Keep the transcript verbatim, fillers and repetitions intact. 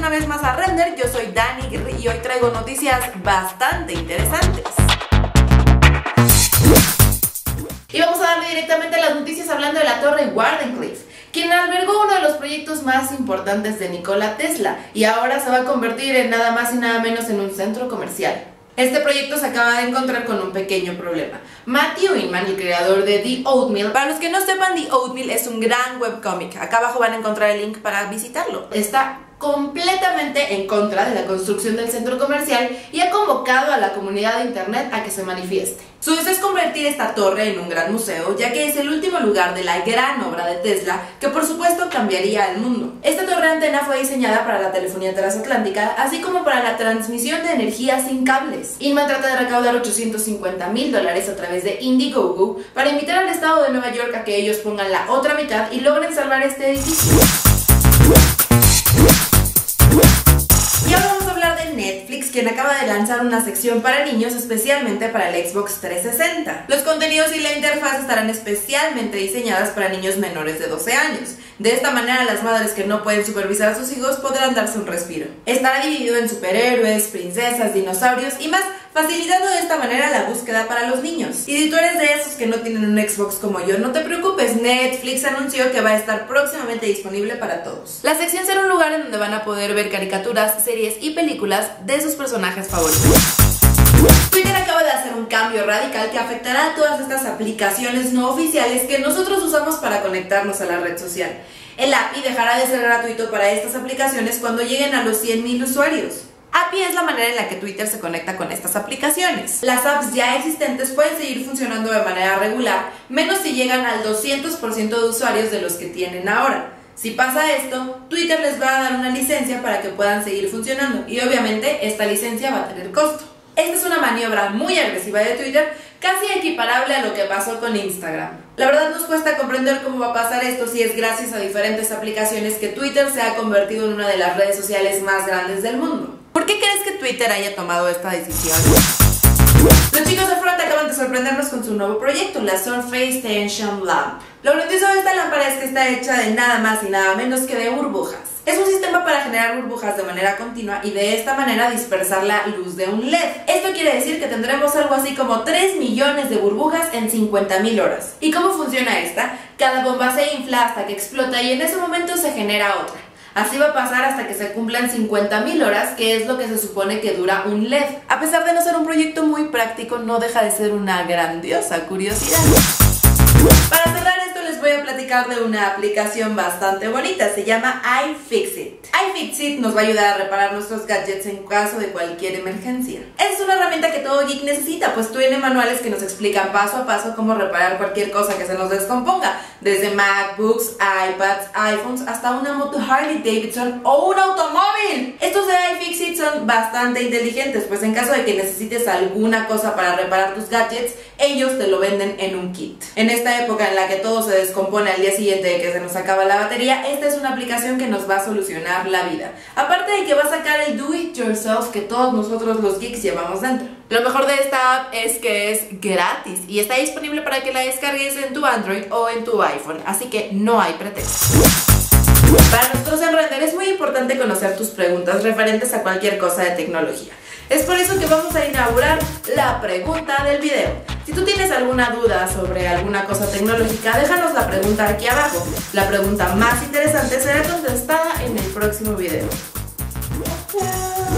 una vez más a Render, yo soy Dani y hoy traigo noticias bastante interesantes. Y vamos a darle directamente a las noticias hablando de la torre Wardenclyffe, quien albergó uno de los proyectos más importantes de Nikola Tesla y ahora se va a convertir en nada más y nada menos en un centro comercial. Este proyecto se acaba de encontrar con un pequeño problema. Matthew Inman, el creador de The Oatmeal, para los que no sepan, The Oatmeal es un gran webcómic. Acá abajo van a encontrar el link para visitarlo. Está completamente en contra de la construcción del centro comercial y ha convocado a la comunidad de internet a que se manifieste. Su deseo es convertir esta torre en un gran museo, ya que es el último lugar de la gran obra de Tesla, que por supuesto cambiaría el mundo. Esta torre antena fue diseñada para la telefonía transatlántica, así como para la transmisión de energía sin cables. Inman trata de recaudar ochocientos cincuenta mil dólares a través de Indiegogo para invitar al estado de Nueva York a que ellos pongan la otra mitad y logren salvar este edificio. Y ahora vamos a hablar de Netflix, quien acaba de lanzar una sección para niños especialmente para el Xbox trescientos sesenta. Los contenidos y la interfaz estarán especialmente diseñadas para niños menores de doce años. De esta manera, las madres que no pueden supervisar a sus hijos podrán darse un respiro. Estará dividido en superhéroes, princesas, dinosaurios y más, facilitando de esta manera la búsqueda para los niños. Y si tú eres de esos que no tienen un Xbox como yo, no te preocupes, Netflix anunció que va a estar próximamente disponible para todos. La sección será un lugar en donde van a poder ver caricaturas, series y películas de sus personajes favoritos. Twitter acaba de hacer un cambio radical que afectará a todas estas aplicaciones no oficiales que nosotros usamos para conectarnos a la red social. El A P I dejará de ser gratuito para estas aplicaciones cuando lleguen a los cien mil usuarios. A P I es la manera en la que Twitter se conecta con estas aplicaciones. Las apps ya existentes pueden seguir funcionando de manera regular, menos si llegan al doscientos por ciento de usuarios de los que tienen ahora. Si pasa esto, Twitter les va a dar una licencia para que puedan seguir funcionando y obviamente esta licencia va a tener costo. Esta es una maniobra muy agresiva de Twitter, casi equiparable a lo que pasó con Instagram. La verdad nos cuesta comprender cómo va a pasar esto si es gracias a diferentes aplicaciones que Twitter se ha convertido en una de las redes sociales más grandes del mundo. ¿Por qué crees que Twitter haya tomado esta decisión? Los chicos de Front acaban de sorprendernos con su nuevo proyecto, la Surface Tension Lamp. Lo grandioso de esta lámpara es que está hecha de nada más y nada menos que de burbujas. Es un sistema para generar burbujas de manera continua y de esta manera dispersar la luz de un L E D. Esto quiere decir que tendremos algo así como tres millones de burbujas en cincuenta mil horas. ¿Y cómo funciona esta? Cada bomba se infla hasta que explota y en ese momento se genera otra. Así va a pasar hasta que se cumplan cincuenta mil horas, que es lo que se supone que dura un L E D. A pesar de no ser un proyecto muy práctico, no deja de ser una grandiosa curiosidad. Para cerrar esto les voy a platicar de una aplicación bastante bonita, se llama iFixit. iFixit nos va a ayudar a reparar nuestros gadgets en caso de cualquier emergencia. Es una herramienta que todo geek necesita, pues tiene manuales que nos explican paso a paso cómo reparar cualquier cosa que se nos descomponga, desde MacBooks, iPads, iPhones, hasta una moto Harley Davidson o un automóvil. Estos de iFixit son bastante inteligentes, pues en caso de que necesites alguna cosa para reparar tus gadgets, ellos te lo venden en un kit. En esta época en la que todo se descompone al día siguiente de que se nos acaba la batería, esta es una aplicación que nos va a solucionar la vida. Aparte de que va a sacar el do it yourself que todos nosotros los geeks llevamos dentro. Lo mejor de esta app es que es gratis y está disponible para que la descargues en tu Android o en tu iPhone, así que no hay pretexto. Para nosotros en Render es muy importante conocer tus preguntas referentes a cualquier cosa de tecnología. Es por eso que vamos a inaugurar la pregunta del video. Si tú tienes alguna duda sobre alguna cosa tecnológica, déjanos la pregunta aquí abajo. La pregunta más interesante será contestada en el próximo video.